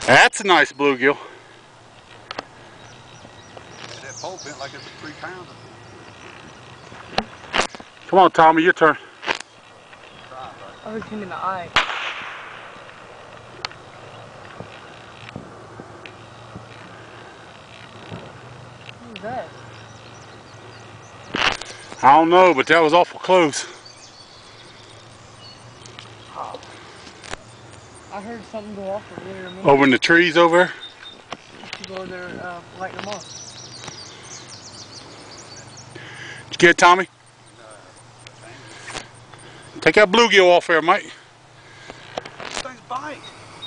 That's a nice bluegill. That pole bent like it's a 3-pounder. Come on, Tommy, your turn. I looked him in the eye. What was that? I don't know, but that was awful close. Oh. I heard something go off over there a minute. Over in the trees over there? You go over there, lighting them off. Did you get it, Tommy? Take that bluegill off there, Mike. This thing's bite.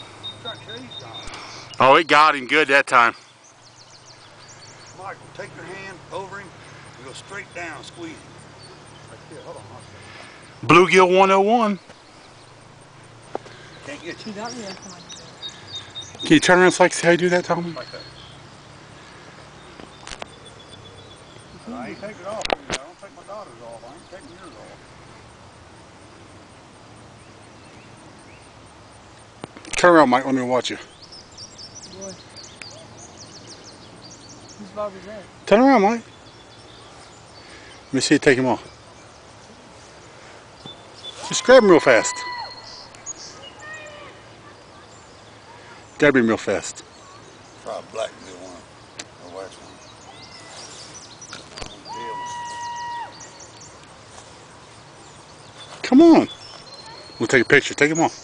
Oh, it got him good that time. Michael, take your hand over him and go straight down, squeeze him. Right here, hold on. Bluegill 101. Can't get He you. got me that time. Can you turn around so I can see how you do that, Tommy? Like that. I ain't taking it off. I don't take my daughter's off. I ain't taking yours off. Turn around, Mike. Let me watch you. Boy. Whose dog was that? Turn around, Mike. Let me see you take him off. Just grab him real fast. Grab him real fast. Try a black bill one. Or wax one. Come on. We'll take a picture. Take him off.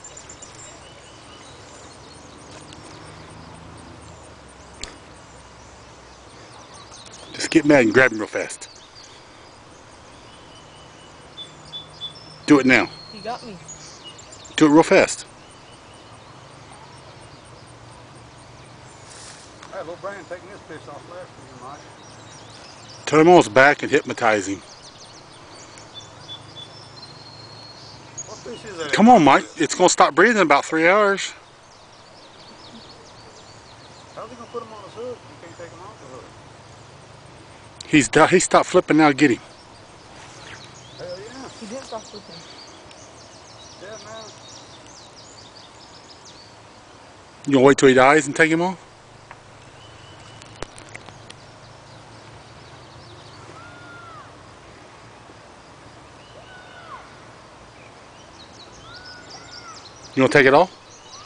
Just get mad and grab him real fast. Do it now. He got me. Do it real fast. Hey, little Brandon taking this fish off last year, Mike. Turn him on his back and hypnotize him. What fish is that? Come on, Mike. It's going to stop breathing in about 3 hours. How's he going to put him on his hook? You can't take him off the hook. He stopped flipping now. Get him. Hell yeah. He didn't stop flipping. Yeah, man. You going to wait till he dies and take him off? You want to take it off?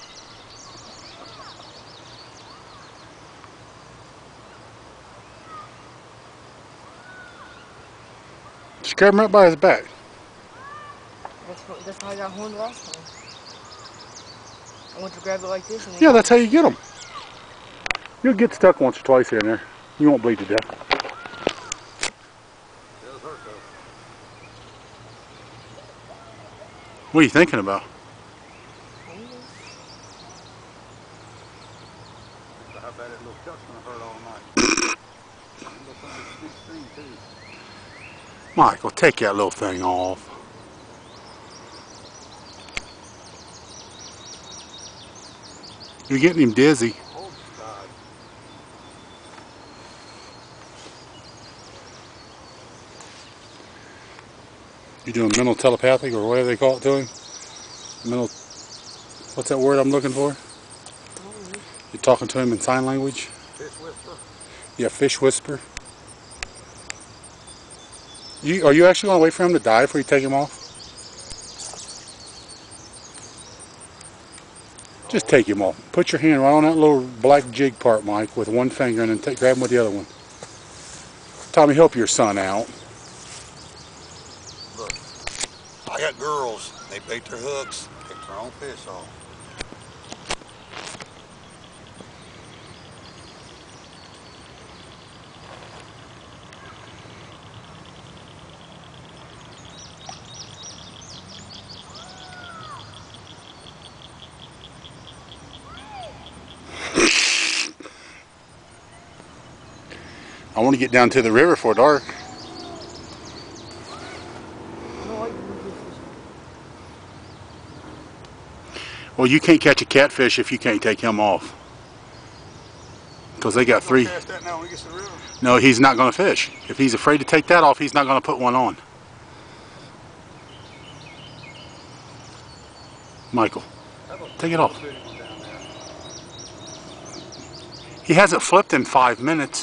Just grab him right by his back. That's how I got horned last time. I went to grab it like this and Yeah, that's how you get them. You'll get stuck once or twice here and there. You won't bleed to death. It does hurt though. What are you thinking about? I bet that little chuck's going to hurt all night. Too. Michael, take that little thing off. You're getting him dizzy. Oh, God. You're doing mental telepathic or whatever they call it to him. Mental, what's that word I'm looking for? You're talking to him in sign language? Fish whisper. Yeah, fish whisper. Are you actually going to wait for him to die before you take him off? Just take him off. Put your hand right on that little black jig part, Mike, with one finger, and then grab him with the other one. Tommy, help your son out. Look, I got girls. They bait their hooks, take their own fish off. I want to get down to the river before dark. I don't like bluegill fishing. Well, you can't catch a catfish if you can't take him off. Because they got 3. Cast that now when he gets to the river. No, he's not going to fish. If he's afraid to take that off, he's not going to put one on. Michael, take it off. He has it flipped in 5 minutes.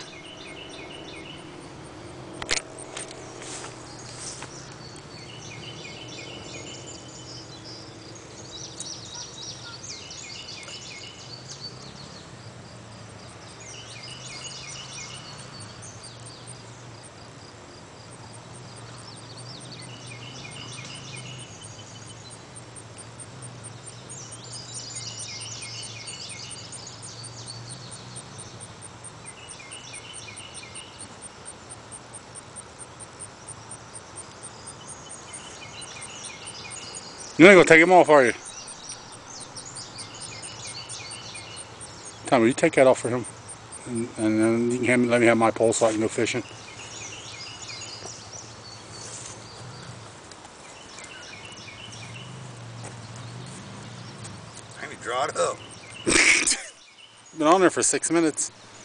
You ain't gonna take him off, are you? Tommy, will you take that off for him? And then you can let me have my pole so I can go fishing. Maybe draw it up. Been on there for 6 minutes.